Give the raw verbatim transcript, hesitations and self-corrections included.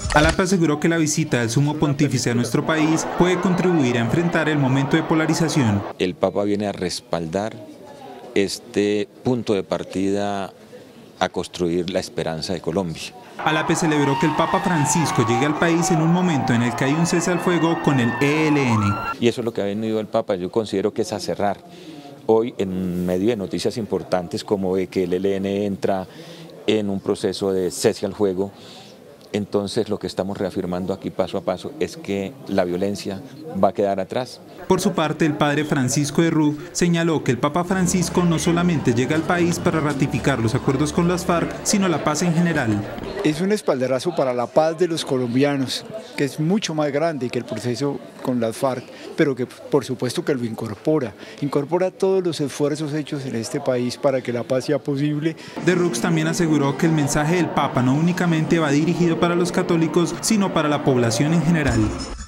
Alapa aseguró que la visita del sumo pontífice a nuestro país puede contribuir a enfrentar el momento de polarización. El Papa viene a respaldar este punto de partida a construir la esperanza de Colombia. Alapa celebró que el Papa Francisco llegue al país en un momento en el que hay un cese al fuego con el E L N. Y eso es lo que ha venido el Papa, yo considero que es a cerrar. Hoy, en medio de noticias importantes como de que el E L N entra en un proceso de cese al fuego, entonces lo que estamos reafirmando aquí paso a paso es que la violencia va a quedar atrás. Por su parte, el padre Francisco de Ruf señaló que el Papa Francisco no solamente llega al país para ratificar los acuerdos con las FARC, sino la paz en general. Es un espaldarazo para la paz de los colombianos, que es mucho más grande que el proceso con las FARC, pero que por supuesto que lo incorpora, incorpora todos los esfuerzos hechos en este país para que la paz sea posible. De Rux también aseguró que el mensaje del Papa no únicamente va dirigido para los católicos, sino para la población en general.